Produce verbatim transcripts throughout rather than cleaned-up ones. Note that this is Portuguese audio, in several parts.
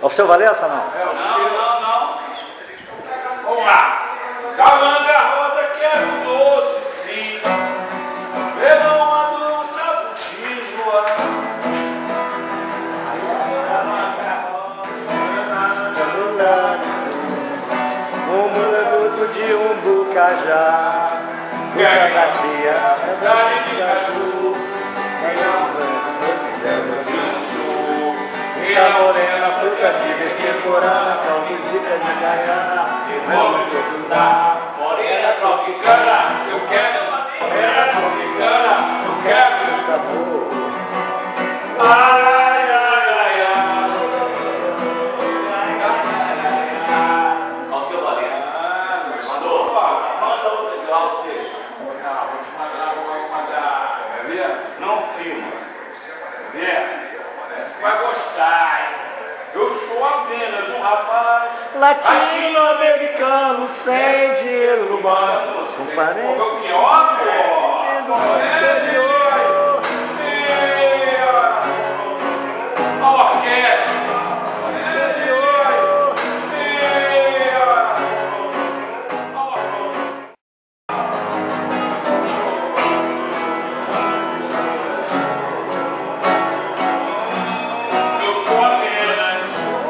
É o seu Valença, não? É, o não, não, não. Vamos lá. Calanga roda que é doce, sim. Verão maduro, sabutismo. O moleque de um bucajá, Buca Garcia, Verdade de Cachu, e a morena, fruta de vestemporana, com música de Gaiana, de nome de Tundá, morena tropicana, eu quero morena tropicana, eu quero esse sabor. ai, ai, ai, ai. Ó, seu Valença. Mandou? Manda outra de lá, vocês. Vou te mandar, vou mandar. Não filma. Parece que vai gostar, hein? Eu sou apenas um rapaz Latino-americano sem dinheiro no banco, com parentes o que homem? do interior. A orquestra. Eu sou apenas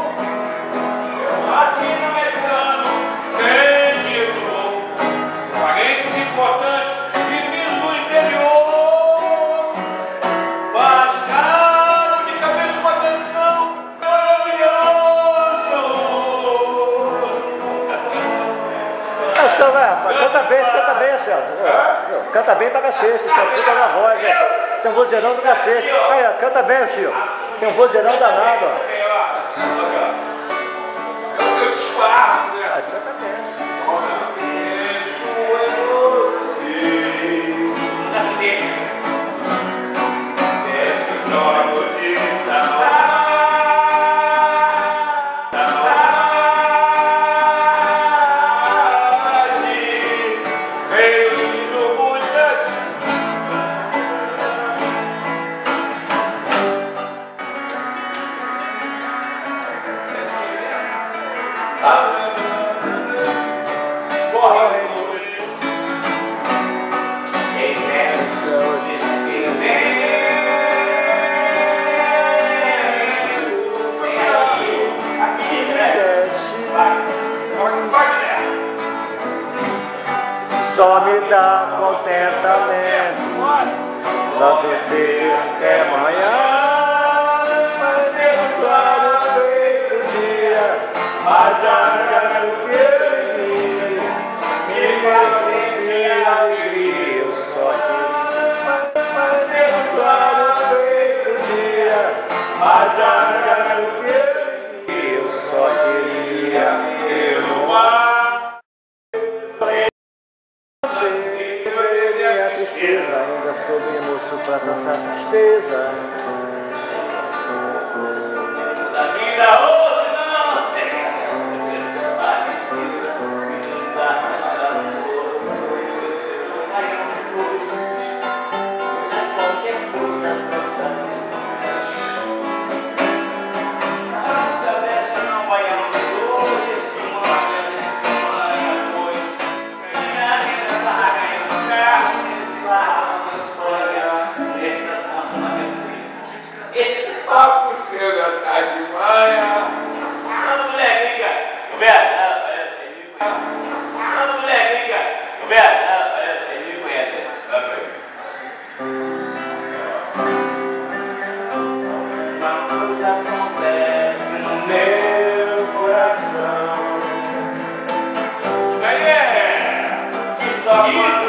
latino-americano sem dinheiro, parentes importantes vividos no interior, mas caro de cabeça uma atenção maravilhoso. Ah, seu Léo, canta bem, canta bem, Celso. Canta bem pra cacete, você fica na voz, né? Tem um vozeirão do cacete. Aí, ó, canta bem, Chico. Tem um vozeirão danado, ó. Eu disfarço, né? Ah, canta bem. Só me dá contentamento, só descer até amanhã, mas ser claro feito dia, mas já o que ele me faz sentir alegria, eu só queria, mas ser claro feito dia, mas já o que ele eu só queria ter no ar. Ainda soube moço pra tanta tristeza. Da vida, ou se não, papo cedo à tarde de manhã. Manda mulher, liga. Roberto, ela parece que me conhece. Manda mulher, liga. Roberto, ela parece que me conhece. Uma coisa acontece no meu coração. Aí é que só